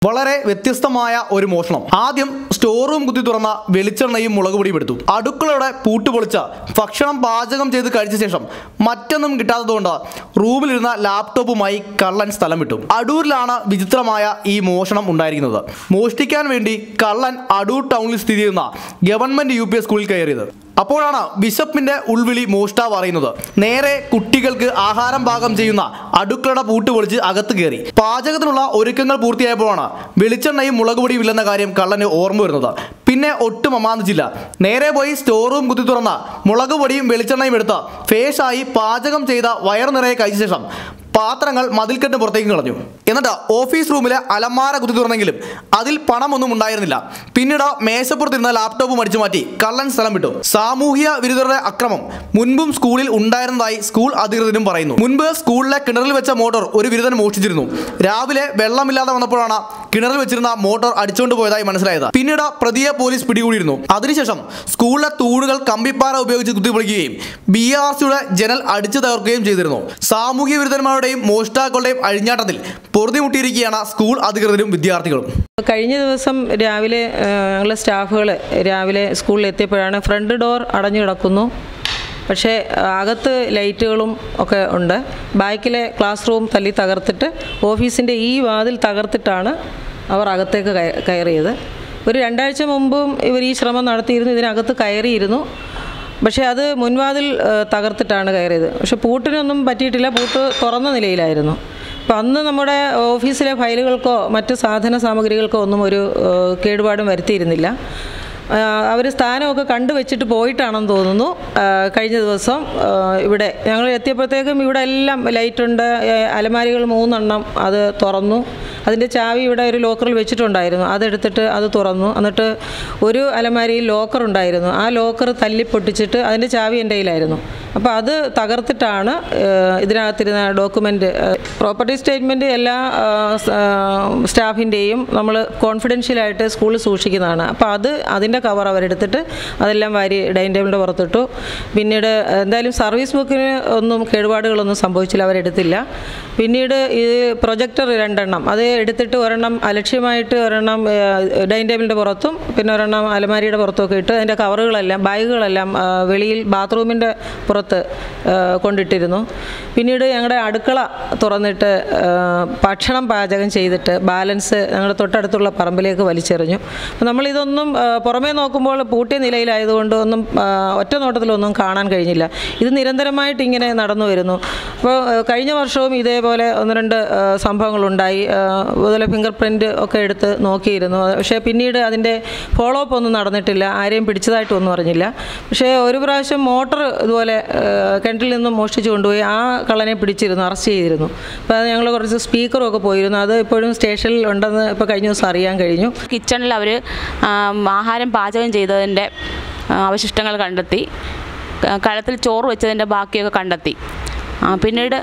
വളരെ വ്യത്യസ്തമായ ഒരു മോഷണം. ആദ്യം സ്റ്റോർ റൂം കുത്തി തുറന്ന വെളിച്ചെണ്ണയും മുളകുപൊടിയും എടുത്തു. അടുക്കളയുടെ പൂട്ട് പൊളിച്ച ഭക്ഷണം പാചകം ചെയ്ത് കഴിച്ച ശേഷം മറ്റൊന്നും കിട്ടാത്തതുകൊണ്ട് റൂമിലിരുന്ന ലാപ്ടോപ്പുമായി കള്ളൻ സ്ഥലം വിട്ടു. അടൂരിലാണ് വിചിത്രമായ ഈ മോഷണം ഉണ്ടായിരിക്കുന്നത്. മോഷ്ടിക്കാൻ വേണ്ടി കള്ളൻ അടൂർ ടൗണിൽ സ്ഥിതി ചെയ്യുന്ന ഗവൺമെന്റ് UP സ്കൂളിൽ കയറിയത്. അപ്പോഴാണ് ബിഷപ്പിന്റെ ഉൾവിളി മോഷ്ടാവ് അറിയുന്നത്. നേരെ കുട്ടികൾക്ക് ആഹാരം പാകം ചെയ്യുന്ന അടുക്കളയുടെ പൂട്ട് പൊളിച്ച് അകത്ത് കയറി. പാചകത്തിനുള്ള ഒരുക്കങ്ങൾ പൂർത്തിയായപ്പോഴാണ് വെളിച്ചെണ്ണയും മുളകുപൊടിയും ഇല്ലെന്ന കാര്യം കള്ളന് ഓർമ്മ വരുന്നത്. പിന്നെ ഒട്ടും അമാന്തിച്ചില്ല. നേരെ പോയി സ്റ്റോർ റൂം കുത്തി തുറന്ന മുളകുപൊടിയും വെളിച്ചെണ്ണയും എടുത്ത് ഫേഷായി പാചകം ചെയ്ത വയറു നിറയെ കഴിച്ച ശേഷം പാത്രങ്ങൾ മതിൽക്കെട്ട് പുറത്തേക്ക് കളഞ്ഞു. എന്നിട്ട് ഓഫീസ് റൂമിലെ അലമാര കുത്തി തുറന്നെങ്കിലും അതിൽ പണമൊന്നും ഉണ്ടായിരുന്നില്ല. പിന്നീട് മേശപ്പുറത്തിരുന്ന ലാപ്ടോപ്പ് മടിച്ചു മാറ്റി കള്ളൻ സ്ഥലം വിട്ടു. സാമൂഹ്യ വിരുദ്ധരുടെ അക്രമം മുൻപും സ്കൂളിൽ ഉണ്ടായിരുന്നതായി സ്കൂൾ അധികൃതരും പറയുന്നു. മുൻപ് സ്കൂളിലെ കിണറിൽ വെച്ച മോട്ടോർ ഒരു വിരുദ്ധൻ മോഷ്ടിച്ചിരുന്നു. രാവിലെ വെള്ളമില്ലാതെ വന്നപ്പോഴാണ് കിണറിൽ വെച്ചിരുന്ന മോട്ടോർ അടിച്ചുകൊണ്ട് പോയതായി മനസ്സിലായത്. പിന്നീട് പ്രതിയെ പോലീസ് പിടികൂടിയിരുന്നു. അതിനുശേഷം സ്കൂളിലെ തൂണുകൾ കമ്പിപ്പാറ ഉപയോഗിച്ച് കുത്തിപ്പൊളിക്കുകയും BRCയുടെ ജനൽ അടിച്ചു തകർക്കുകയും ചെയ്തിരുന്നു. സാമൂഹ്യ വിരുദ്ധന്മാരുടെ മോഷ്ടാക്കളുടെയും അഴിഞ്ഞാട്ടത്തിൽ പൊറുതിമുട്ടിയിരിക്കുകയാണ് സ്കൂൾ അധികൃതരും വിദ്യാർത്ഥികളും. കഴിഞ്ഞ ദിവസം രാവിലെ ഞങ്ങളുടെ സ്റ്റാഫുകൾ രാവിലെ സ്കൂളിൽ എത്തിയപ്പോഴാണ് ഫ്രണ്ട് ഡോർ അടഞ്ഞു കിടക്കുന്നു. പക്ഷേ അകത്ത് ലൈറ്റുകളും ഒക്കെ ഉണ്ട്. ബാക്കിലെ ക്ലാസ് റൂം തല്ലി തകർത്തിട്ട് ഓഫീസിൻ്റെ ഈ വാതിൽ തകർത്തിട്ടാണ് അവർ അകത്തേക്ക് കയറിയത്. ഒരു 2 ആഴ്ച മുമ്പും ഇവർ ഈ ശ്രമം നടത്തിയിരുന്നു. ഇതിനകത്ത് കയറിയിരുന്നു. പക്ഷേ അത് മുൻവാതിൽ തകർത്തിട്ടാണ് കയറിയത്. പക്ഷെ പൂട്ടിനൊന്നും പറ്റിയിട്ടില്ല. പൂട്ട് തുറന്ന നിലയിലായിരുന്നു. അപ്പം അന്ന് നമ്മുടെ ഓഫീസിലെ ഫയലുകൾക്കോ മറ്റ് സാധന സാമഗ്രികൾക്കോ ഒന്നും ഒരു കേടുപാടും വരുത്തിയിരുന്നില്ല. അവർ സ്ഥാനമൊക്കെ കണ്ടുവച്ചിട്ട് പോയിട്ടാണെന്ന് തോന്നുന്നു. കഴിഞ്ഞ ദിവസം ഇവിടെ ഞങ്ങൾ എത്തിയപ്പോഴത്തേക്കും ഇവിടെ എല്ലാം ലൈറ്റുണ്ട്. അലമാരികൾ 3 എണ്ണം അത് തുറന്നു. അതിൻ്റെ ചാവി ഇവിടെ ഒരു ലോക്കറിൽ വെച്ചിട്ടുണ്ടായിരുന്നു. അതെടുത്തിട്ട് അത് തുറന്നു. എന്നിട്ട് ഒരു അലമാരിയിൽ ലോക്കർ ഉണ്ടായിരുന്നു. ആ ലോക്കർ തല്ലിപ്പൊട്ടിച്ചിട്ട് അതിൻ്റെ ചാവി എൻ്റെ കയ്യിലായിരുന്നു. അപ്പോൾ അത് തകർത്തിട്ടാണ് ഇതിനകത്തിരുന്ന ഡോക്യുമെൻ്റ്, പ്രോപ്പർട്ടി സ്റ്റേറ്റ്മെൻറ്റ് എല്ലാ സ്റ്റാഫിൻ്റെയും നമ്മൾ കോൺഫിഡൻഷ്യലായിട്ട് സ്കൂളിൽ സൂക്ഷിക്കുന്നതാണ്. അപ്പോൾ അതിൻ്റെ കവർ അവരെടുത്തിട്ട് അതെല്ലാം വാരി ഡൈനിങ് ടേബിളിൻ്റെ പുറത്തിട്ടു. പിന്നീട് എന്തായാലും സർവീസ് ബുക്കിന് ഒന്നും കേടുപാടുകളൊന്നും സംഭവിച്ചില്ല, അവരെടുത്തില്ല. പിന്നീട് ഈ പ്രൊജക്ടർ 2 എണ്ണം അത് എടുത്തിട്ട് ഒരെണ്ണം അലക്ഷ്യമായിട്ട് ഒരെണ്ണം ഡൈനിങ് ടേബിളിൻ്റെ പുറത്തും പിന്നെ ഒരെണ്ണം അലമാരിയുടെ പുറത്തുമൊക്കെ ഇട്ട് അതിൻ്റെ കവറുകളെല്ലാം ബാഗുകളെല്ലാം വെളിയിൽ ബാത്റൂമിൻ്റെ പുറത്ത് കൊണ്ടിട്ടിരുന്നു. പിന്നീട് ഞങ്ങളുടെ അടുക്കള തുറന്നിട്ട് ഭക്ഷണം പാചകം ചെയ്തിട്ട് ബാലൻസ് ഞങ്ങളുടെ തൊട്ടടുത്തുള്ള പറമ്പിലേക്ക് വലിച്ചെറിഞ്ഞു. അപ്പോൾ നമ്മളിതൊന്നും പുറമേ നോക്കുമ്പോൾ പൂട്ടിയ നിലയിലായതുകൊണ്ട് ഒന്നും ഒറ്റ നോട്ടത്തിലൊന്നും കാണാൻ കഴിഞ്ഞില്ല. ഇത് നിരന്തരമായിട്ട് ഇങ്ങനെ നടന്നു വരുന്നു. അപ്പോൾ കഴിഞ്ഞ വർഷവും ഇതേപോലെ 1-2 സംഭവങ്ങളുണ്ടായി. അതുപോലെ ഫിംഗർ പ്രിൻ്റ് ഒക്കെ എടുത്ത് നോക്കിയിരുന്നു. പക്ഷേ പിന്നീട് അതിൻ്റെ ഫോളോ അപ്പ് ഒന്നും നടന്നിട്ടില്ല. ആരെയും പിടിച്ചതായിട്ടൊന്നും അറിഞ്ഞില്ല. പക്ഷേ ഒരു പ്രാവശ്യം മോട്ടർ ഇതുപോലെ കിണറ്റിൽ നിന്നും മോഷ്ടിച്ചു കൊണ്ടുപോയി. ആ കള്ളനെ പിടിച്ചിരുന്നു, അറസ്റ്റ് ചെയ്തിരുന്നു. അപ്പോൾ അത് ഞങ്ങൾ കുറച്ച് സ്പീക്കറും ഒക്കെ പോയിരുന്നു. അത് ഇപ്പോഴും സ്റ്റേഷനിൽ ഉണ്ടെന്ന് ഇപ്പോൾ കഴിഞ്ഞ ദിവസം അറിയാൻ കഴിഞ്ഞു. കിച്ചണിൽ അവർ ആഹാരം പാചകം ചെയ്തതിൻ്റെ അവശിഷ്ടങ്ങൾ കണ്ടെത്തി. കലത്തിൽ ചോറ് വെച്ചതിൻ്റെ ബാക്കിയൊക്കെ കണ്ടെത്തി. പിന്നീട്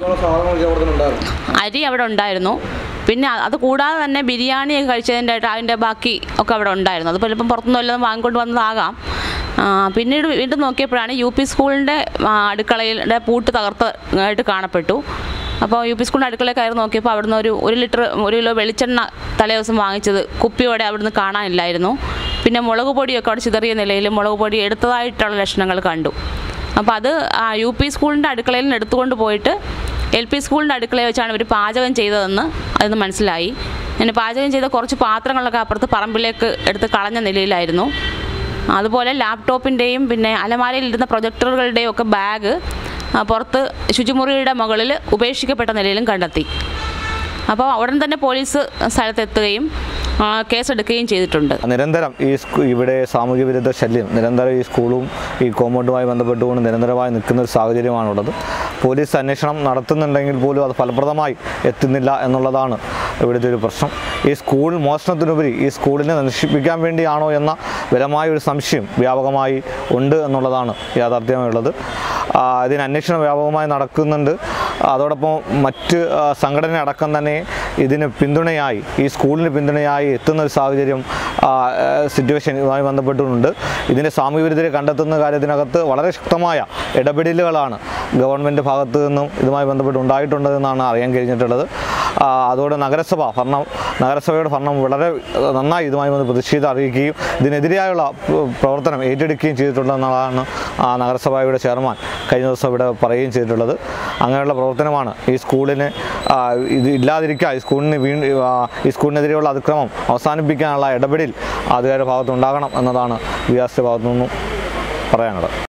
അരി അവിടെ ഉണ്ടായിരുന്നു. പിന്നെ അത് കൂടാതെ തന്നെ ബിരിയാണി കഴിച്ചതിൻ്റെ അതിൻ്റെ ബാക്കി ഒക്കെ അവിടെ ഉണ്ടായിരുന്നു. അത് ചിലപ്പം പുറത്തുനിന്ന് വല്ലതും വാങ്ങിക്കൊണ്ട് വന്നതാകാം. പിന്നീട് വീണ്ടും നോക്കിയപ്പോഴാണ് UP സ്കൂളിൻ്റെ അടുക്കളയുടെ പൂട്ട് തകർത്തതായിട്ട് കാണപ്പെട്ടു. അപ്പോൾ UP സ്കൂളിൻ്റെ അടുക്കളയിൽ കയറി നോക്കിയപ്പോൾ അവിടുന്ന് ഒരു ലിറ്റർ 1 കിലോ വെളിച്ചെണ്ണ തലേ ദിവസം വാങ്ങിച്ചത് കുപ്പിയോടെ അവിടുന്ന് കാണാനില്ലായിരുന്നു. പിന്നെ മുളക് പൊടിയൊക്കെ അവിടെ ചിതറിയ നിലയിൽ മുളക് പൊടി എടുത്തതായിട്ടുള്ള ലക്ഷണങ്ങൾ കണ്ടു. അപ്പോൾ അത് UP സ്കൂളിൻ്റെ അടുക്കളയിൽ നിന്ന് എടുത്തുകൊണ്ട് പോയിട്ട് LP സ്കൂളിൻ്റെ അടുക്കളയിൽ വെച്ചാണ് ഇവർ പാചകം ചെയ്തതെന്ന് അതിന് മനസ്സിലായി. അങ്ങനെ പാചകം ചെയ്ത കുറച്ച് പാത്രങ്ങളൊക്കെ അപ്പുറത്ത് പറമ്പിലേക്ക് എടുത്ത് കളഞ്ഞ നിലയിലായിരുന്നു. അതുപോലെ ലാപ്ടോപ്പിൻ്റെയും പിന്നെ അലമാരയിലിരുന്ന പ്രൊജക്ടറുകളുടെയും ഒക്കെ ബാഗ് പുറത്ത് ശുചിമുറിയുടെ മുകളിൽ ഉപേക്ഷിക്കപ്പെട്ട നിലയിലും കണ്ടെത്തി. അപ്പോൾ ഉടൻ തന്നെ പോലീസ് സ്ഥലത്തെത്തുകയും കേസെടുക്കുകയും ചെയ്തിട്ടുണ്ട്. നിരന്തരം ഇവിടെ സാമൂഹ്യ വിരുദ്ധ ശല്യം നിരന്തരം ഈ സ്കൂളും ഈ കോമ്പൗണ്ടുമായി ബന്ധപ്പെട്ടുകൊണ്ട് നിരന്തരമായി നിൽക്കുന്ന ഒരു സാഹചര്യമാണുള്ളത്. പോലീസ് അന്വേഷണം നടത്തുന്നുണ്ടെങ്കിൽ പോലും അത് ഫലപ്രദമായി എത്തുന്നില്ല എന്നുള്ളതാണ് ഇവിടുത്തെ ഒരു പ്രശ്നം. ഈ സ്കൂൾ മോഷണത്തിനുപരി ഈ സ്കൂളിനെ നശിപ്പിക്കാൻ വേണ്ടിയാണോ എന്ന ബലമായ ഒരു സംശയം വ്യാപകമായി ഉണ്ട് എന്നുള്ളതാണ് യാഥാർത്ഥ്യമായുള്ളത്. ഇതിന് അന്വേഷണം വ്യാപകമായി നടക്കുന്നുണ്ട്. അതോടൊപ്പം മറ്റ് സംഘടന അടക്കം തന്നെ ഇതിന് പിന്തുണയായി ഈ സ്കൂളിന് പിന്തുണയായി എത്തുന്ന ഒരു സാഹചര്യം സിറ്റുവേഷൻ ഇതുമായി ബന്ധപ്പെട്ടുകൊണ്ട് ഇതിൻ്റെ സാമൂഹ്യ വിരുദ്ധരെ കണ്ടെത്തുന്ന കാര്യത്തിനകത്ത് വളരെ ശക്തമായ ഇടപെടലുകളാണ് ഗവൺമെൻറ് ഭാഗത്തു നിന്നും ഇതുമായി ബന്ധപ്പെട്ട് ഉണ്ടായിട്ടുണ്ടെന്നാണ് അറിയാൻ കഴിഞ്ഞിട്ടുള്ളത്. അതോടെ നഗരസഭയുടെ ഭരണം വളരെ നന്നായി ഇതുമായി വന്ന് പ്രതിഷേധം അറിയിക്കുകയും ഇതിനെതിരെയുള്ള പ്രവർത്തനം ഏറ്റെടുക്കുകയും ചെയ്തിട്ടുണ്ടെന്നുള്ളതാണ് നഗരസഭയുടെ ചെയർമാൻ കഴിഞ്ഞ ദിവസം ഇവിടെ പറയുകയും ചെയ്തിട്ടുള്ളത്. അങ്ങനെയുള്ള പ്രവർത്തനമാണ് ഈ സ്കൂളിന് ഇത് ഇല്ലാതിരിക്കുക, ഈ സ്കൂളിനെതിരെയുള്ള അതിക്രമം അവസാനിപ്പിക്കാനുള്ള ഇടപെടൽ അധികാരിയുടെ ഭാഗത്തുണ്ടാകണം എന്നതാണ് വികാസിന്റെ ഭാഗത്തു നിന്നും പറയാനുള്ളത്.